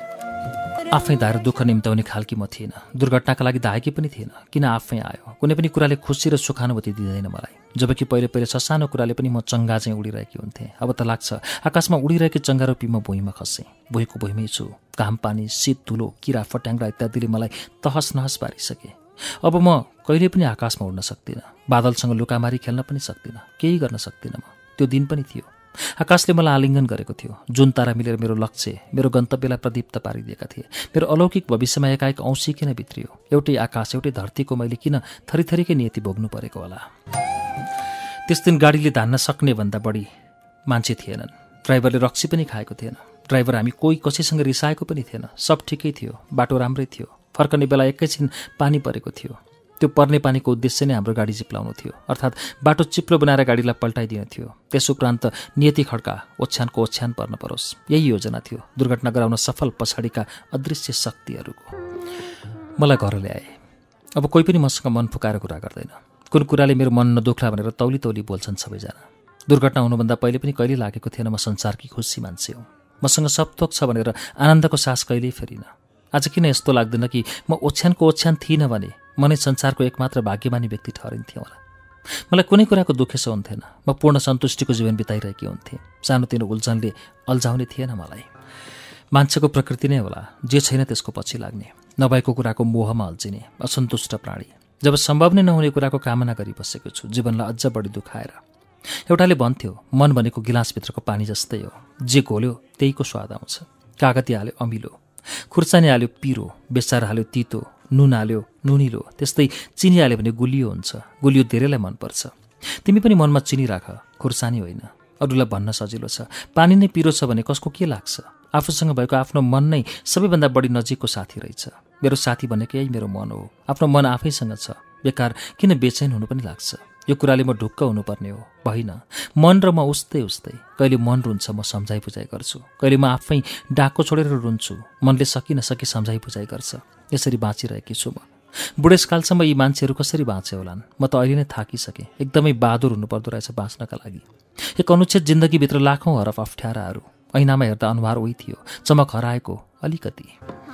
आफै धाएर दुःख निम्ताउने खालकी म थिएन। दुर्घटनाका लागि धाएकी पनि थिएन। किन आफै आयो? कुनै पनि कुराले खुसी र सुखानुभूति दिँदैन मलाई। जबकि पहिले पहिले ससानो कुराले पनि म चङ्गा चाहिँ उडिरहेकी हुन्थेँ। अब त लाग्छ आकाशमा उडिरहेकी चङ्गा रूपी म भुइँमा खसेँ। भुइँको भुइँमै छु। घाम पानी, शीत धुलो, किरा फट्याङ्ग्रा इत्यादिले मलाई तहस नहस पारिसके। अब म कहिले पनि आकाशमा उड्न सक्दिनँ। बादलसँग लुकामारी खेल्न पनि सक्दिनँ। केही गर्न सक्दिनँ म। त्यो दिन पनि थियो। आकाशले मलाई आलिङ्गन गरेको थियो। जुन तारा मिलेर मेरो लक्ष्य, मेरो गन्तव्यलाई प्रदीप्त पारिदिएका थिए। मेरो अलौकिक भविष्यमा एकाएक औँसी किन भित्रियो? एउटै आकाश, एउटै धरतीको मैले किन थरीथरीकै नियति भोग्नु परेको होला? त्यस दिन गाडीले धान्न सक्ने भन्दा बढी मान्छे थिएनन्। ड्राइभरले रक्सी पनि खाएको थिएन। ड्राइभर हामी कोही कसैसँग रिसाएको पनि थिएन। सब ठिकै थियो। बाटो राम्रै थियो। फर्कने बेला एकैछिन पानी परेको थियो। त्यो पर्ने पानीको उद्देश्य नै हाम्रो गाडी चिप्लाउनु थियो। अर्थात् बाटो चिप्लो बनाएर गाडीलाई पल्टाइदिनु थियो। त्यस उपरान्त नियति खड्का, ओछ्यानको ओछ्यान पर्न परोस्, यही योजना थियो। दुर्घटना गराउन सफल पछाडिका अदृश्य शक्तिहरूको। मलाई घर ल्याए। अब कोही पनि मसँग मन फुकाएर कुरा गर्दैन। कुन कुराले मेरो मन नदुख्ला भनेर तौली तौली बोल्छन् सबैजना। दुर्घटना हुनुभन्दा पहिले पनि कहिले लागेको थिएन म संसारकी खुसी मान्छे हो। मसँग सब थोक छ भनेर आनन्दको सास कहिल्यै फेरिनँ। आज किन यस्तो लाग्दैन कि म ओछ्यानको ओछ्यान थिइनँ भने म नै संसारको एकमात्र भाग्यमानी व्यक्ति ठहरिन्थेँ होला। मलाई कुनै कुराको दुखेसो हुन्थेन। म पूर्ण सन्तुष्टिको जीवन बिताइरहेकी हुन्थेँ। सानोतिनो उल्झनले अल्झाउने थिएन मलाई। मान्छेको प्रकृति नै होला, जे छैन त्यसको पछि लाग्ने, नभएको कुराको मोहमा अल्झिने असन्तुष्ट प्राणी। जब सम्भव नै नहुने कुराको कामना गरिबसेको छु, जीवनलाई अझ बढी दुखाएर। एउटाले भन्थ्यो मन भनेको गिलासभित्रको पानी जस्तै हो, जे घोल्यो त्यहीको स्वाद आउँछ। कागती हाल्यो अमिलो, खुर्सानी हाल्यो पिरो, बेसार हाल्यो तितो, नुन हाल्यो नुनिलो, त्यस्तै चिनी हाल्यो भने गुलियो हुन्छ। गुलियो धेरैलाई मनपर्छ। तिमी पनि मनमा चिनी राख, खुर्सानी होइन। अरूलाई भन्न सजिलो छ। पानी नै पिरो छ भने कसको के लाग्छ? आफूसँग भएको आफ्नो मन नै सबैभन्दा बढी नजिकको साथी रहेछ। मेरो साथी भनेको यही मेरो मन हो। आफ्नो मन आफैसँग छ। बेकार किन बेचैन हुनु पनि लाग्छ? यो कुराले म ढुक्क हुनुपर्ने हो, होइन। मन र म उस्तै उस्तै। कहिले मन रुन्छ म सम्झाइ बुझाइ गर्छु। कहिले म आफै डाको छोडेर रुन्छु। मनले सकि नसकी सम्झाइ बुझाइ गर्छ। यसरी बाँचिरहेकी छु म। बुढेसकालसम्म यी मान्छेहरू कसरी बाँचे होलान्? म त अहिले नै थाकिसकेँ। एकदमै बहादुर हुनुपर्दो रहेछ बाँच्नका लागि। एक अनुच्छेद जिन्दगीभित्र लाखौँ हरफ अप्ठ्याराहरू, ऐनामा हेर्दा अनुहार उही थियो, चमक हराएको अलिकति।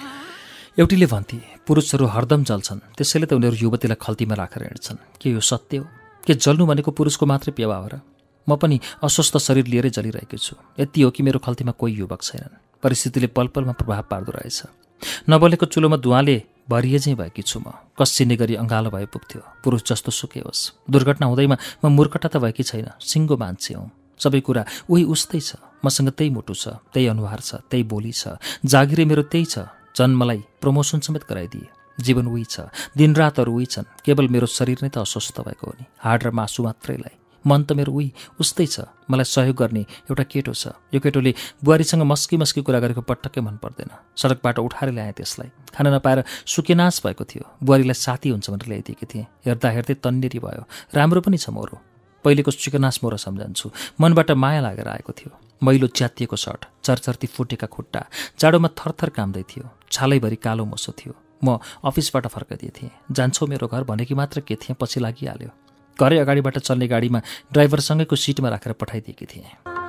एउटीले भन्थे पुरुषहरू हरदम जल्छन्, त्यसैले त उनीहरू युवतीलाई खल्तीमा राखेर हिँड्छन्। के यो सत्य हो? के जल्नु भनेको पुरुषको मात्रै पेवा हो र? म पनि अस्वस्थ शरीर लिएरै जलिरहेको छु। यति हो कि मेरो खल्तीमा कोही युवक छैनन्। परिस्थितिले पलपलमा प्रभाव पार्दो रहेछ। नबलेको चुलोमा धुवाले भरिए चाहिँ भएकी छु म। कसिने गरी अँगालो भए पुग्थ्यो। पुरुष जस्तो सुकै होस्, दुर्घटना हुँदैमा म मूर्खता त भएकी छैन, सिङ्गो मान्छे हुँ। सबै कुरा उही उस्तै छ। मसँग त्यही मुटु छ, त्यही अनुहार छ, त्यही बोली छ, जागिरे मेरो त्यही छ। जन मलाई प्रमोसन समेत गराइदिए। जीवन उही छ, दिनरातहरू उही छन्। केवल मेरो शरीर नै त अस्वस्थ भएको हो नि, हाड र मासु मात्रैलाई। मन त मेरो उही उस्तै छ। मलाई सहयोग गर्ने एउटा केटो छ। यो केटोले बुहारीसँग मस्की मस्की कुरा गरेको पटक्कै मन पर्दैन। सडकबाट उठाएर ल्याएँ त्यसलाई। खान नपाएर सुकेनास भएको थियो। बुहारीलाई साथी हुन्छ भनेर ल्याइदिएकी थिएँ। हेर्दा हेर्दै तन्नेरी भयो। राम्रो पनि छ मोरो। पहिलेको सुकेनास मोरो सम्झन्छु। मनबाट माया लागेर आएको थियो। मैलो च्यातिएको सर्ट, चरचर्ती फुटेका खुट्टा, जाडोमा थरथर काम्दै थियो। छालैभरि कालो मोसो थियो। म अफिसबाट फर्काइदिए थिएँ। जान्छौ मेरो घर भनेकी मात्र के थिएँ, पछि लागिहाल्यो। घरै अगाडिबाट चल्ने गाडीमा ड्राइभरसँगैको सिटमा राखेर पठाइदिएकी थिएँ।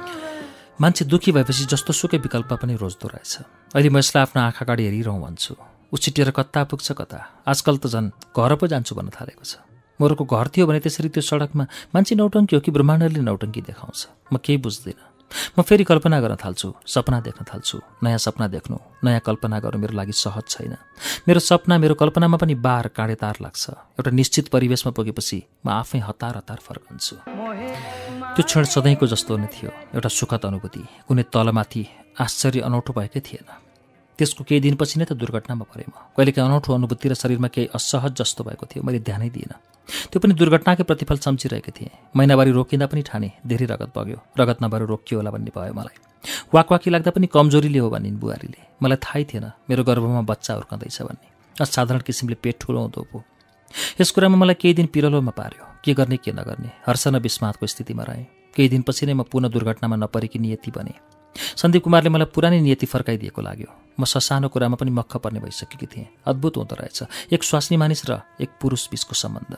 मान्छे दुःखी भएपछि जस्तो सुकै विकल्प पनि रोज्दो रहेछ। अहिले म यसलाई आफ्नो आँखा अगाडि हेरिरहँ भन्छु। उछिटिएर कता पुग्छ कता। आजकल त झन् घर पो जान्छु भन्न थालेको छ। मोरोको घर थियो भने त्यसरी त्यो सडकमा मान्छे नौटङ्की हो कि ब्रह्माण्डले नौटङ्की देखाउँछ, म केही बुझ्दिनँ। म फेरि कल्पना गर्न थाल्छु, सपना देख्न थाल्छु। नयाँ सपना देख्नु, नयाँ कल्पना गर्नु मेरो लागि सहज छैन। मेरो सपना, मेरो कल्पनामा पनि बार काँडेतार लाग्छ। एउटा निश्चित परिवेशमा पुगेपछि म आफै हतार हतार फर्कन्छु। त्यो क्षण सधैँको जस्तो नै थियो। एउटा सुखद अनुभूति, कुनै तलमाथि आश्चर्य अनौठो भएकै थिएन। त्यसको केही दिनपछि नै त दुर्घटनामा परेँ म। कहिलेकाहीँ अनौठो अनुभूति र शरीरमा केही असहज जस्तो भएको थियो। मैले ध्यानै दिइनँ। त्यो पनि दुर्घटनाकै प्रतिफल सम्झिरहेको थिएँ। महिनावारी रोकिँदा पनि ठाने धेरै रगत बग्यो। रगत नभएर रोकियो होला भन्ने भयो मलाई। वाकवाकी लाग्दा पनि कमजोरीले हो भनिन् बुहारीले। मलाई थाहै थिएन मेरो गर्भमा बच्चा हुर्कँदैछ भन्ने। असाधारण किसिमले पेट ठुलो हुँदो पो। यस कुरामा मलाई केही दिन पिरलोमा पार्यो। के गर्ने के नगर्ने, हर्ष न विस्मातको स्थितिमा रहेँ। केही दिनपछि नै म पुनः दुर्घटनामा नपरेकी नियति बने। सन्दीप कुमारले मलाई पुरानै नियति फर्काइदिएको लाग्यो। म ससानो कुरामा पनि मक्ख पर्ने भइसकेकी थिएँ। अद्भुत हुँदो रहेछ, एक स्वास्नी मानिस र एक पुरुष बीचको सम्बन्ध।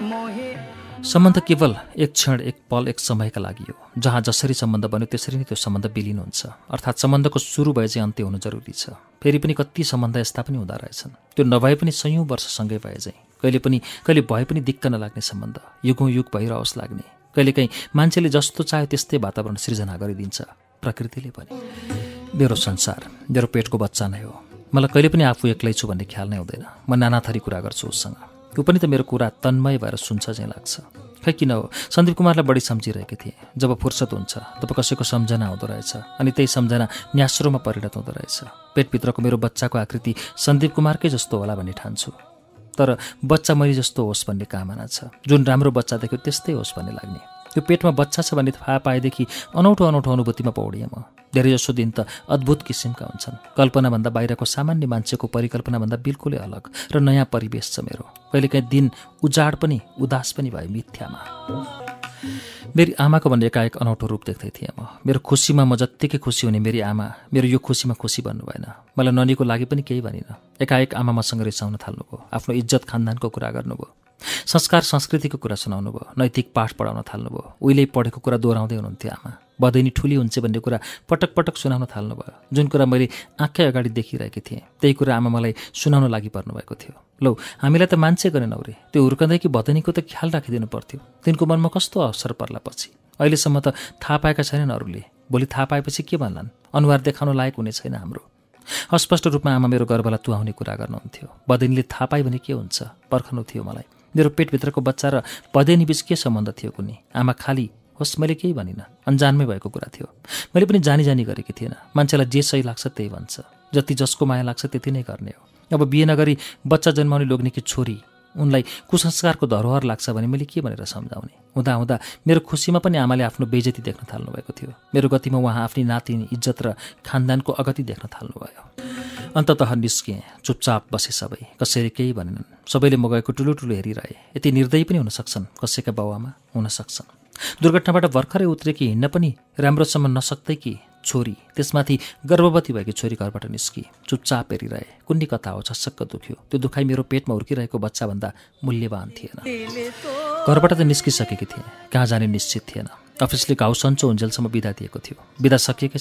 सम्बन्ध केवल एक क्षण, एक पल, एक समयका लागि हो। जहाँ जसरी सम्बन्ध बन्यो त्यसरी नै त्यो सम्बन्ध विलिन हुन्छ। अर्थात् सम्बन्धको सुरु भए चाहिँ अन्त्य हुनु जरुरी छ। फेरि पनि कति सम्बन्ध यस्ता पनि हुँदा रहेछन्, त्यो नभए पनि सयौँ वर्षसँगै भए चाहिँ। कहिले पनि कहिले भए पनि दिक्क नलाग्ने सम्बन्ध, युगौँ युग भइरहोस् लाग्ने। कहिलेकाहीँ मान्छेले जस्तो चाह्यो त्यस्तै वातावरण सृजना गरिदिन्छ प्रकृतिले पनि। मेरो संसार मेरो पेटको बच्चा नै हो। मलाई कहिले पनि आफू एक्लै छु भन्ने ख्याल नै हुँदैन। म नाना थरी कुरा गर्छु उसँग। ऊ पनि त मेरो कुरा तन्मय भएर सुन्छ चाहिँ लाग्छ। खै किन हो, सन्दीप कुमारलाई बढी सम्झिरहेकी थिएँ। जब फुर्सद हुन्छ तब कसैको सम्झना हुँदो रहेछ, अनि त्यही सम्झना न्यास्रोमा परिणत हुँदो रहेछ। पेटभित्रको मेरो बच्चाको आकृति सन्दीप कुमारकै जस्तो होला भन्ने ठान्छु। तर बच्चा मैले जस्तो होस् भन्ने कामना छ। जुन राम्रो बच्चा देख्यो त्यस्तै होस् भन्ने लाग्ने। त्यो पेटमा बच्चा छ भन्ने थाहा पाएदेखि अनौठो अनौठो अनुभूतिमा पौडिएँ म। धेरैजसो दिन त अद्भुत किसिमका हुन्छन्। कल्पनाभन्दा बाहिरको सामान्य मान्छेको परिकल्पनाभन्दा बिल्कुलै अलग र नयाँ परिवेश छ मेरो। कहिलेकाहीँ दिन उजाड पनि उदास पनि भए मिथ्यामा। मेरी आमाको भन्ने एकाएक अनौठो रूप देख्दै थिएँ म। मेरो खुसीमा म जत्तिकै खुसी हुने मेरी आमा मेरो यो खुसीमा खुसी भन्नु भएन। मलाई ननीको लागि पनि केही भनिन। एकाएक आमा मसँग रिसाउन थाल्नुभयो। आफ्नो इज्जत खानदानको कुरा गर्नुभयो। संस्कार संस्कृतिको कुरा सुनाउनु भयो। नैतिक पाठ पढाउन थाल्नुभयो। उहिले पढेको कुरा दोहोऱ्याउँदै हुनुहुन्थ्यो आमा। बदैनी ठुली हुन्छ भन्ने कुरा पटक पटक सुनाउन थाल्नुभयो। जुन कुरा मैले आँखै अगाडि देखिरहेकी थिएँ त्यही कुरा आमा मलाई सुनाउन लागि पर्नुभएको थियो। लौ, हामीलाई त मान्छे गरेनौ रे, त्यो हुर्कँदै कि बदैनीको त ख्याल राखिदिनु पर्थ्यो। तिनको मनमा कस्तो असर पर्ला पछि। अहिलेसम्म त थाहा पाएका छैनन् अरूले। भोलि थाहा पाएपछि के भन्लान्? अनुहार देखाउन लायक हुने छैन हाम्रो। अस्पष्ट रूपमा आमा मेरो गर्भलाई तुहाउने कुरा गर्नुहुन्थ्यो। बदैनीले थाहा पाए भने के हुन्छ पर्खनु थियो मलाई। मेरो पेटभित्रको बच्चा र बदैनी बीच के सम्बन्ध थियो कुनै? आमा खाली होस्, मैले केही भनिनँ। अन्जानमै भएको कुरा थियो। मैले पनि जानी जानी गरेकी थिएन। मान्छेलाई जे सही लाग्छ त्यही भन्छ। जति जसको माया लाग्छ त्यति नै गर्ने हो। अब बिहे नगरी बच्चा जन्माउने लोग्नेकी छोरी, उनलाई कुसंस्कारको धरोहर लाग्छ भने मैले के भनेर सम्झाउने? हुँदा हुँदा मेरो खुसीमा पनि आमाले आफ्नो बेइज्जती देख्न थाल्नुभएको थियो। मेरो गतिमा उहाँ आफ्नी नातिनी इज्जत र खानदानको अगति देख्न थाल्नुभयो। अन्ततः निस्किएँ। चुपचाप बसे सबै। कसैले केही भनेनन्। सबैले म गएको ठुलो ठुलो हेरिरहे। यति निर्दयी पनि हुन सक्छन् कसैका बाउआमा, हुन सक्छन्। दुर्घटनाबाट भर्खरै उत्रेकी हिँड्न पनि राम्रोसम्म नसक्दै कि छोरी, त्यसमाथि गर्भवती भएकी छोरी घरबाट निस्की। चुपचाप हेरिरहे। कुन्नी कथा हो, छसक्क दुख्यो। त्यो दुखाइ मेरो पेटमा हुर्किरहेको बच्चाभन्दा मूल्यवान थिएन। घरबाट त निस्किसकेकी थिएँ। कहाँ जाने निश्चित थिएन। अफिसले घाउ सन्चो हुन्जेलसम्म बिदा दिएको थियो। बिदा सकिएकै छैन।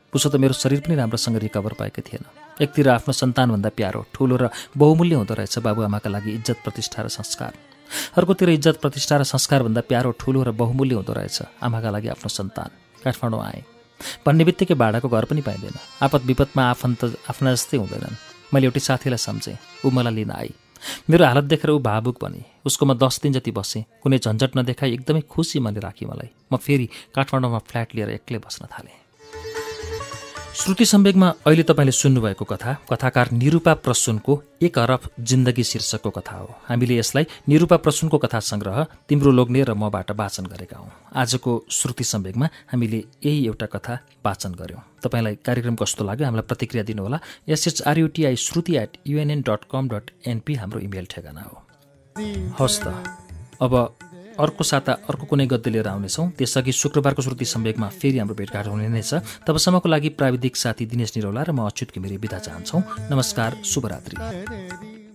उसो त मेरो शरीर पनि राम्रोसँग रिकभर पाएकै थिएन। एकतिर आफ्नो सन्तानभन्दा प्यारो, ठुलो र बहुमूल्य हुँदो रहेछ बाबुआमाका लागि इज्जत प्रतिष्ठा र संस्कार। अर्कोतिर इज्जत प्रतिष्ठा र संस्कारभन्दा प्यारो, ठुलो र बहुमूल्य हुँदो रहेछ आमाका लागि आफ्नो सन्तान। काठमाडौँ आएँ भन्ने बित्तिकै भाडाको घर पनि पाइँदैन। आपत विपदमा आफन्त आफ्ना जस्तै हुँदैनन्। मैले एउटी साथीलाई सम्झेँ, ऊ मलाई लिन आई। मेरो हालत देखेर ऊ भावुक बनी। उसकोमा दस दिन जति बसेँ। कुनै झन्झट नदेखाई एकदमै खुसी मनले राखी मलाई। म फेरि काठमाडौँमा फ्ल्याट लिएर एक्लै बस्न थालेँ। श्रुति सम्वेकमा अहिले तपाईँले सुन्नुभएको कथा कथाकार निरूपा प्रसूनको एक अरब जिन्दगी शीर्षकको कथा हो। हामीले यसलाई निरूपा प्रसूनको कथा सङ्ग्रह तिम्रो लोग्ने र मबाट वाचन गरेका हौँ। आजको श्रुति सम्वेकमा हामीले यही एउटा कथा वाचन गऱ्यौँ। तपाईँलाई कार्यक्रम कस्तो लाग्यो हामीलाई प्रतिक्रिया दिनुहोला। S H R U T I Shruti at U N N dot com dot N P हाम्रो इमेल ठेगाना हो। हवस् त, अब अर्को साता अर्को कुनै गद्य लिएर आउनेछौँ। त्यसअघि शुक्रबारको श्रुति सम्वेकमा फेरि हाम्रो भेटघाट हुने नै छ। तबसम्मको लागि प्राविधिक साथी दिनेश निरौला र म अच्युत घिमिरे बिदा चाहन्छौँ। नमस्कार, शुभरात्रि।